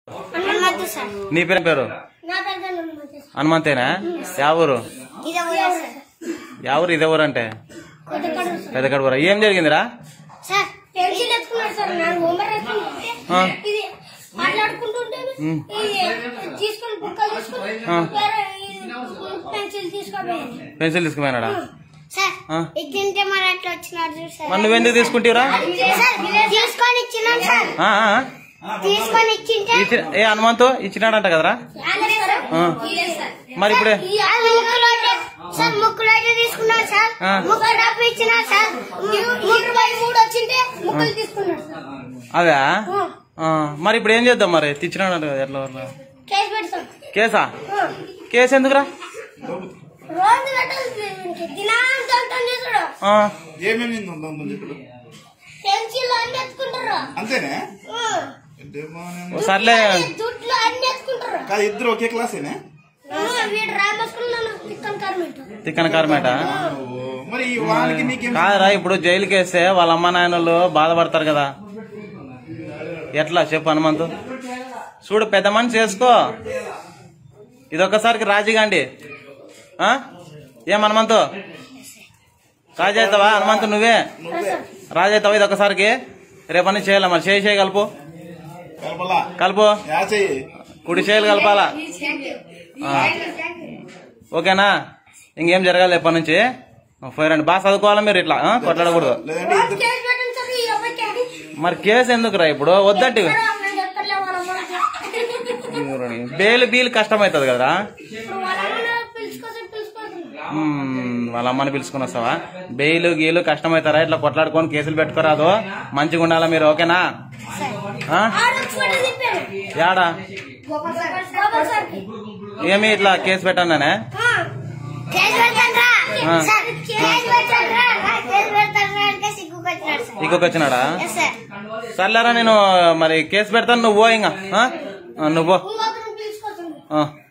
నీ పేరు హనుమంతేనా? ఎవరు ఎవరు ఇదెవరు అంటే పెద్ద కడుపురా. ఏం జరిగిందిరా? పెన్సిల్ తీసుకుపోయినాడా? మరి నువ్వెందుకు తీసుకుంటావురా? ఏ హనుమంతు ఇచ్చినాడంట కదరా? మరి ఇప్పుడే అదా? మరి ఇప్పుడు ఏం చేద్దాం? మరి తెచ్చినాడంట కదా, ఎట్లా? కేసా? కేసు ఎందుకురా? సర్లే, ఇద్దరు ఒకే క్లాసేనా? తిక్కన కార్మేట కాదురా. ఇప్పుడు జైలుకి వేస్తే వాళ్ళ అమ్మ నాయనలు బాధపడతారు కదా, ఎట్లా చెప్పు హనుమంతు? చూడు, పెద్ద మనిషి చేసుకో, ఇదొక్కసారికి రాజీగాండి. ఏం హనుమంతు, రాజీ అవుతావా? హనుమంతు నువ్వే రాజీ అవుతావా ఇదొక్కసారికి? రేపని చేయాల, మరి చేయి కలుపు, కలుపు, కుడి చేయాలి కలపాలా? ఓకేనా? ఇంకేం జరగాలి ఎప్పటి నుంచి? పోయిరండి, బాగా చదువుకోవాలా మీరు, ఇట్లా కొట్లాడకూడదు. మరి కేసు ఎందుకురా ఇప్పుడు? వద్దంటే బీలు కష్టమవుతుంది కదరా. వాళ్ళ అమ్మని పిలుచుకుని వస్తావా? బెయిలు గీలు కష్టమవుతారా? ఇట్లా కొట్లాడుకొని కేసులు పెట్టుకోరాదు, మంచిగా ఉండాలా మీరు. ఓకేనా? యాడా ఏమి ఇట్లా కేసు పెట్టానే? ఇంకొకొచ్చినాడా? సర్లేరా, నేను మరి కేసు పెడతాను, నువ్వు ఇంకా నువ్వు